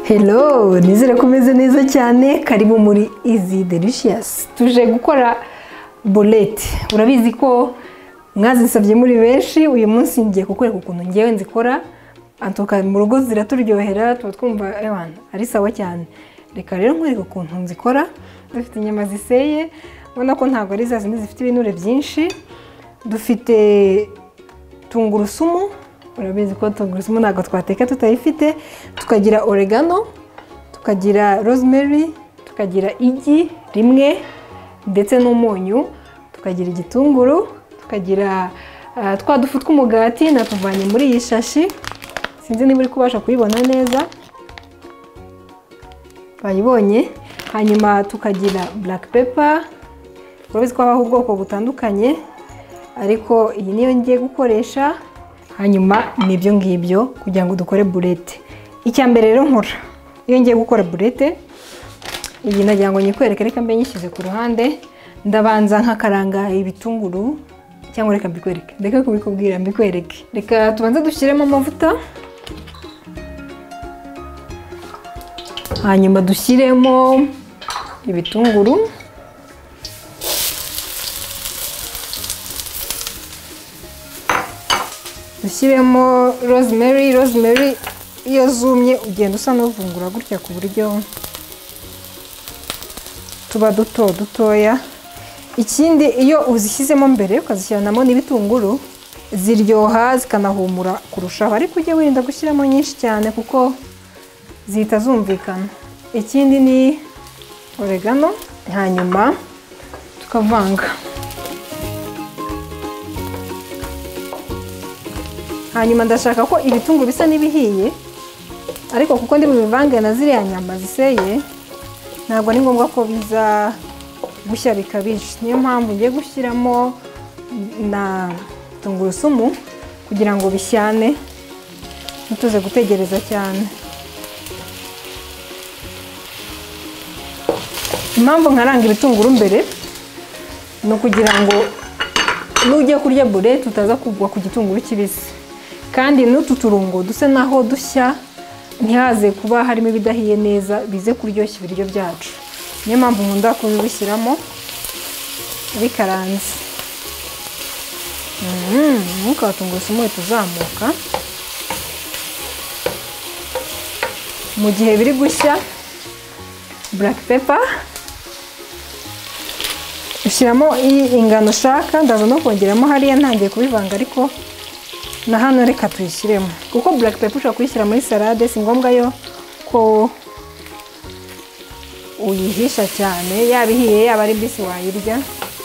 Hello, nizere ko umeze neza cyane. Karibu muri Easy Delicious. Tuje gukora bolete. Urabizi ko mwazisabye muri benshi. Uyu munsi ngiye kukwereka ukuntu ngewe nzikora. Antoka mu rugo ziraturyohera, tuba twumva ari sawa cyane. Reka rero nkwereka ukuntu nzikora. Dufite inyama ziseye, ubona ko ntabwo ari za zindi zifite ibinure byinshi. Dufite tungurusumu. Urabizi ko tungurusumu ntabwo twateka tutayifite. Tukagira oregano, tukagira rosemary, tukagira igi rimwe ndetse n'umunyu, tukagira igitunguru, tukagira twa dufu tw'umugati natuvanye muri iyi shashi. Sinzi niba uri kubasha kuyibona neza. Bayibonye. Hanyuma tukagira black pepper. Urabizi ko habaho ubwoko butandukanye, ariko iyi niyo ngiye gukoresha. Hanyuma nibyo ngibyo kugira ngo dukore burete. Icya mbere rero nkora iyo ngiye gukora burete, iyi nagira ngo nyikwereke, reka mbe nyishyize ku ruhande. Ndabanza nkakaranga ibitunguru, cyangwa reka mbikwereke, ndeka kubikubwira mbikwereke. Reka tubanze dushyiremo amavuta, hanyuma dushyiremo ibitunguru, dushyiremo rosemary. Rosemary iyo zumye ugenda usa n'uvungura gutya ku buryo tuba dutoya. Ikindi iyo uzishyizemo mbere ukazishyiranamo n'ibitunguru ziryoha zikanahumura kurushaho, ariko ujye wirinda gushyiramo nyinshi cyane kuko zihita zumvikana. Ikindi ni oregano, hanyuma tukavanga. Hanyuma ndashaka ko ibitunguru bisa n'ibihiye, ariko kuko ndi bubivange na ziriya nyama ziseye, ntabwo ari ngombwa ko biza gushya bikabije. Niyo mpamvu ngiye gushyiramo na tungurusumu kugira ngo bishyane, ntituze gutegereza cyane. Impamvu nkaranga ibitunguru mbere ni ukugira ngo nujya kurya burete utaza kugwa ku gitunguru kibisi, kandi n'utu turungo duse naho dushya, ntihaze kuba harimo ibidahiye neza, bize kuryoshya ibiryo byacu. Niyo mpamvu nkunda kubishyiramo bikaranze. Umwuka wa tungurusumu uhita uzamuka. Mu gihe biri gushya, black pepper ushyiramo ingano ushaka. Ndaza no kongeramo hariya ntangiye kubivanga, ariko na hano reka tuyishyiremo, kuko black pepper ushobora kuyishyira muri salade, si ngombwa yo ko uyihisha cyane. Yaba ihiye yaba ari mbisi wayirya.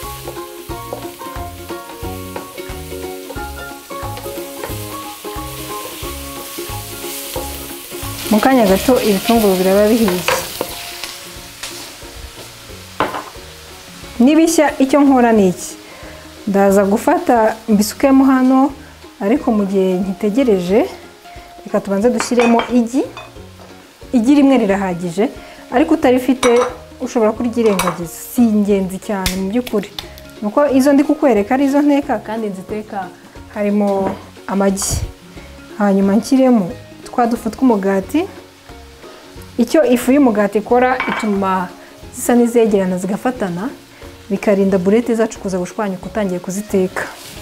Mu kanya gato ibitunguru biraba bihiye. Nibishya icyo nkora ni iki, ndaza gufata mbisukemo hano, ariko mu gihe nkitegereje reka tubanze dushyiremo igi. Igi rimwe rirahagije, ariko utarifite ushobora kuryirengagiza, si ingenzi cyane mu by'ukuri. Nuko izo ndi kukwereka ari izo nteka, kandi nziteka harimo amagi. Hanyuma nshyiremo twa dufu tw'umugati. Icyo ifu y'umugati ikora, ituma zisa n'izegerana zigafatana, bikarinda burete zacu kuza gushwanyuka utangiye kuziteka.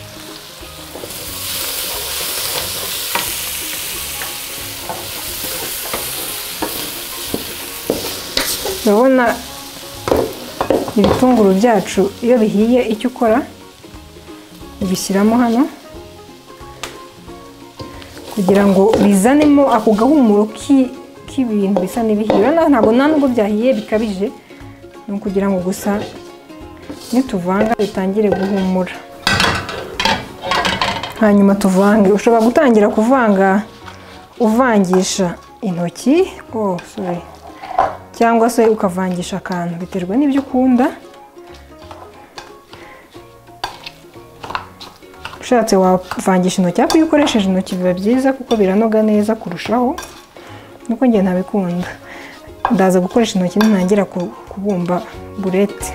Urabona ibitunguru byacu iyo bihiye, icyo ukora ubishyiramo hano kugira ngo bizanemo ako gahumuro k'ibintu bisa n'ibihiye. Ntabwo nubwo byahiye bikabije, ni ukugira ngo gusa nituvanga bitangire guhumura. Hanyuma tuvange. Ushobora gutangira kuvanga uvangisha intoki, cyangwa se ukavangisha akantu, biterwa n'ibyo ukunda. Ushatse wavangisha intoki, ariko iyo ukoresheje intoki biba byiza kuko biranoga neza kurushaho, nuko njye ntabikunda. Ndaza gukoresha intoki nintangira kubumba burete.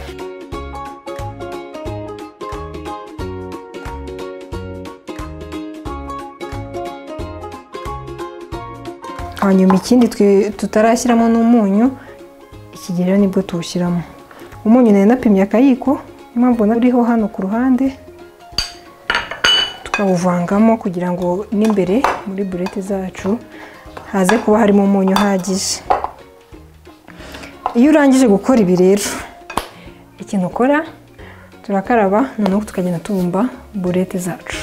hanyuma ikindi tutarashyiramo n'umunyu, iki rero nibwo tuwushyiramo. Umunyu nari napimye akayiko, impamvu uriho hano ku ruhande, tukawuvangamo kugira ngo n'imbere muri burete zacu haze kuba harimo umunyu uhagije. Iyo urangije gukora ibi rero, ikintu ukora turakaraba, noneho tukagenda tubumba burete zacu.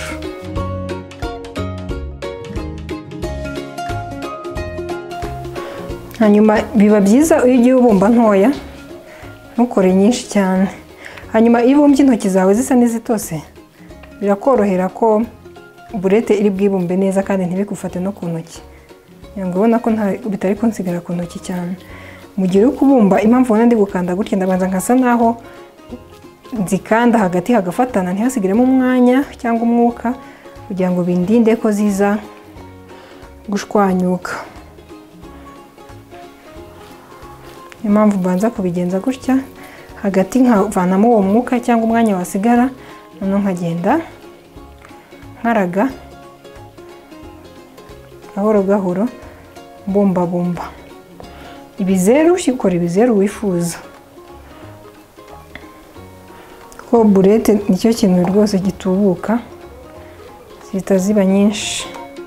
Hanyuma biba byiza iyo ugiye ubumba ntoya, ntukore nyinshi cyane. Hanyuma iyo ubumbye intoki zawe zisa n'izitose, birakorohera ko burete iri bwibumbe neza kandi ntibigufate no ku ntoki. Ubona ko bitari kunsigara ku ntoki cyane. Mu gihe uri kubumba, impamvu ubona ndi gukanda gutya, ndabanza nkasa naho nzikanda hagati hagafatana, ntihasigiremo umwanya cyangwa umwuka, kugira ngo bindinde ko ziza gushwanyuka. Niyo mpamvu mbanza kubigenza gutya, hagati nkavanamo uwo mwuka cyangwa umwanya wasigara, noneho nkagenda nkaraga gahoro gahoro, bumba bumba ibizeru. Ukora ibizeru wifuza, ko burete nicyo kintu rwose gitubuka, zihita ziba nyinshi.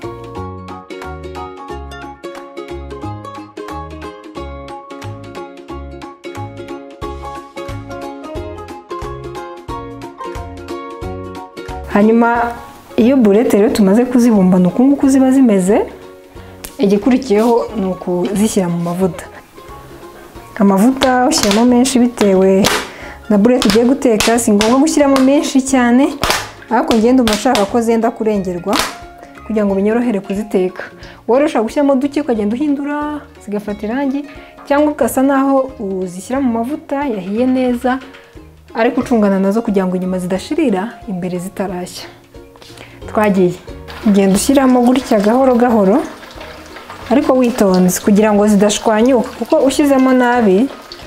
Hanyuma iyo burete rero tumaze kuzibumba, ni uku nguku ziba zimeze. Igikurikiyeho ni ukuzishyira mu mavuta. Amavuta ushyiramo menshi bitewe na burete ugiye guteka, si ngombwa gushyiramo menshi cyane, ariko ngenda umashaka ko zenda kurengerwa kugira ngo binyorohere kuziteka. Wowe ushaka gushyiramo duke ukagenda uhindura zigafata irangi, cyangwa ugasa naho uzishyira mu mavuta yahiye neza, ariko ucungana nazo kugira ngo inyuma zidashirira, imbere zitarashya. Twagiye ugenda ushyiramo gutya gahoro gahoro, ariko witonze kugira ngo zidashwanyuka, kuko ushyizemo nabi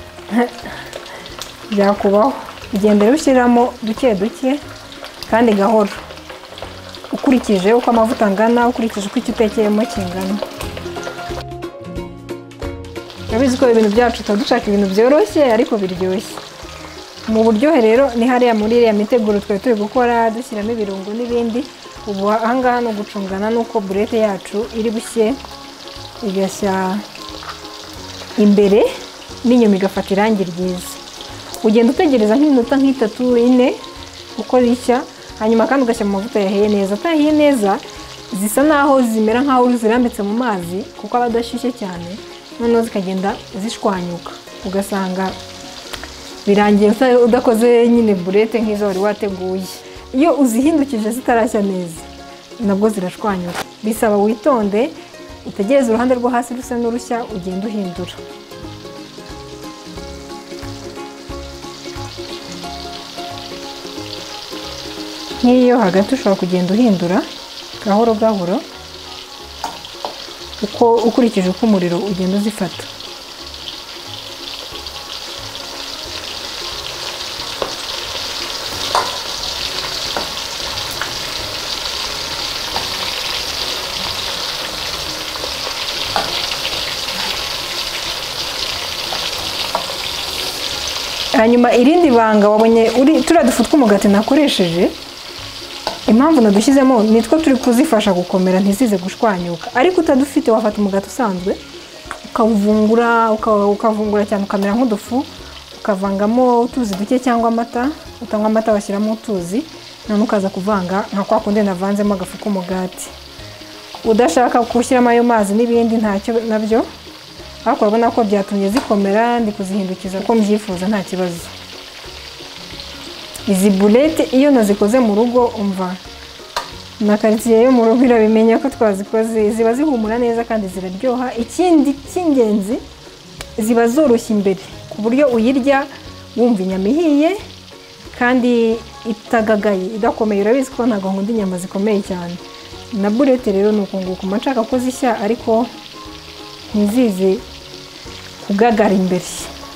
byakubaho. Ugenda rero ushyiramo duke duke kandi gahoro, ukurikije uko amavuta angana, ukurikije uko icyo utekeyemo kingana. Urabizi ko ibintu byacu tuba dushaka ibintu byoroshye ariko biryoshye. Mu buryohe rero ni hariya muri iriya miteguro twari turi gukora, dushyiramo ibirungo n'ibindi. Ubu ahangaha ni ugucungana n'uko burete yacu iri bushye, igashya imbere n'inyuma igafata irangi ryiza. Ugenda utegereza nk'iminota nk'itatu ine uko rishya, hanyuma kandi ugashyira mu mavuta yahiye neza. Atahiye neza zisa naho zimera nkaho zirambitse mu mazi, kuko aba adashyushye cyane, noneho zikagenda zishwanyuka, ugasanga birangiye udakoze nyine burete nk'izo wari wateguye. Iyo uzihindukije zitarashya neza, nabwo zirashwanyuka. Bisaba witonde, utegereze uruhande rwo hasi rusa n'urushya, ugenda uhindura. Nk'iyo hagati ushobora kugenda uhindura gahoro gahoro, ukurikije uko umuriro ugenda uzifata. Hanyuma irindi banga, wabonye turiya dufu tw'umugati nakoresheje, impamvu nadushyizemo nitwo turi kuzifasha gukomera ntizize gushwanyuka. Ariko utadufite wafata umugati usanzwe ukavungura cyane, ukamera nk'udufu, ukavangamo utuzi duke cyangwa amata. Utanywa amata washyiramo utuzi, none ukaza kuvanga nka kwa kundi navanzemo agafu k'umugati. Udashaka gushyiramo ayo mazi n'ibindi ntacyo nabyo, ariko urabona ko byatumye zikomera. Ndi kuzihindukiza ko mbyifuza, nta kibazo. Izi burete iyo nazikoze mu rugo, umva na karitsiye yo mu rugo irabimenya ko twazikoze. Ziba zihumura neza kandi ziraryoha. Ikindi cy'ingenzi, ziba zoroshye imbere, ku buryo uyirya wumva inyama ihiye kandi itagagaye, idakomeye. Urabizi ko ntabwo nkunda inyama zikomeye cyane. Na burete rero ni uku nguku, mba nshaka ko zishya ariko ntizize kugagara imbere.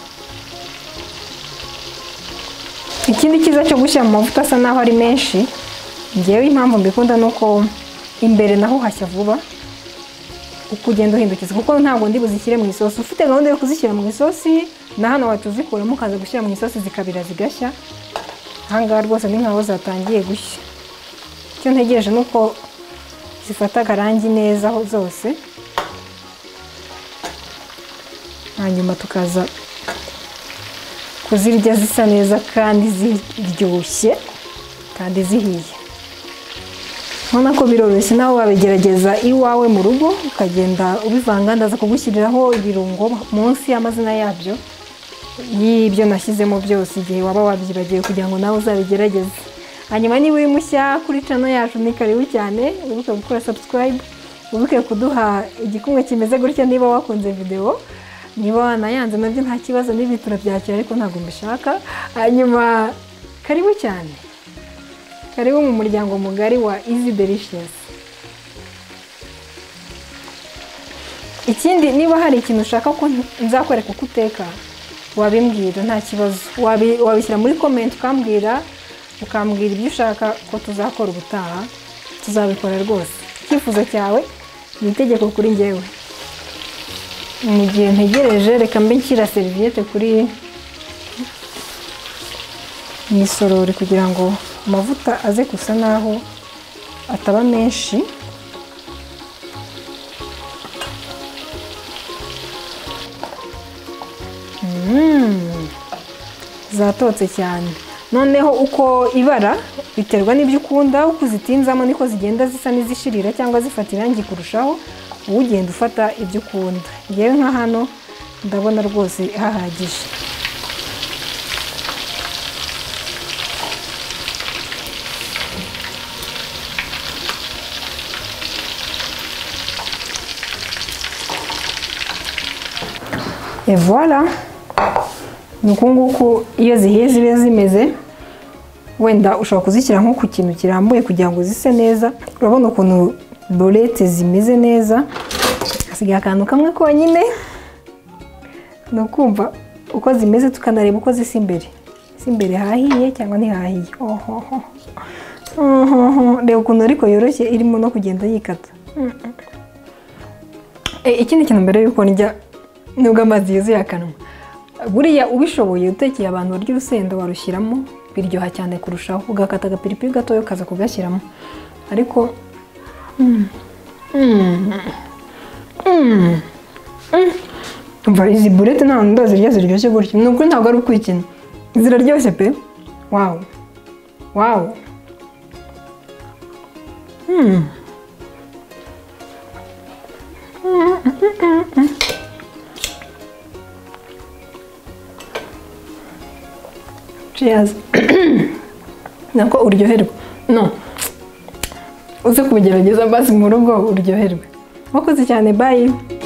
Ikindi cyiza cyo gushyira mu mavuta asa naho ari menshi, ngewe impamvu mbikunda ni uko imbere naho hashya vuba, uko ugenda uhindukiza, kuko ntabwo ndi buzishyire mu isosi. Ufite gahunda yo kuzishyira mu isosi na hano watuzikuramo ukaza gushyira mu isosi zikabira zigashya. Ahangaha rwose ni nkaho zatangiye gushya. Icyo ntegereje nuko zifata akarangi neza zose, hanyuma tukaza kuzirya zisa neza kandi ziryoshye kandi zihiye. Ubona ko biroroshye, nawe wabigerageza iwawe mu rugo ukagenda ubivanga. Ndaza kugushyiriraho ibirungo munsi y'amazina yabyo y'ibyo nashyizemo byose igihe waba wabyibagiwe, kugira ngo nawe uzabigerageze. Hanyuma niba uri mushya kuri channel yacu ni karibu cyane, wibuke gukora subscribe, wibuke kuduha igikumwe kimeze gutya niba wakunze video. Niba wanayanze nabyo nta kibazo, n'ibi turabyakira ariko ntabwo mbishaka. Hanyuma karibu cyane, karibu mu muryango mugari wa Easy Delicious. Ikindi, niba hari ikintu ushaka ko nzakwereka uko uteka, wabimbwira nta kibazo. Wabishyira muri comment ukambwira ibyo ushaka ko tuzakora ubutaha, tuzabikora rwose. Icyifuzo cyawe ni itegeko kuri njyewe. Mu gihe ntegereje, reka mbe nshyira serviette kuri mu isorori kugira ngo amavuta aze gusa naho ataba menshi. Zatotse cyane. Noneho uko ibara biterwa n'ibyo ukunda, uko uzitinzamo niko zigenda zisa n'izishirira cyangwa zifata irangi kurushaho. Ugenda ufata ibyo ukunda. Ngewe nka hano ndabona rwose hahagije. Et voilà. Nuko nguko iyo zihiye zibe zimeze. Wenda ushobora kuzishyira nko ku kintu kirambuye kugira ngo zise neza. Urabona ukuntu bolete zimeze neza. Hasigaye akantu kamwe konyine, ni ukumva uko zimeze tukanareba uko zisa imbere. Zisa imbere hahiye cyangwa ntihahiye. Reba ukuntu ariko yoroshye, irimo no kugenda yikata. Ikindi kintu mbere yuko ndya, nubwo amazi yuzuye akanwa, buriya ubishoboye utekeye abantu barya urusenda warushyiramo, biryoha cyane kurushaho. Ugakata agapiripiri gatoya ukaza kugashyiramo. Ariko umva izi burete nta nda ziryoshye gutya. Nubwo ntabwo ari ukwikina, ziraryoshye pe. Wow. Wow. Cheers. Nako uryoherwa. No. Uze kubigerageza basi mu rugo uryoherwe. Wakoze cyane, bye.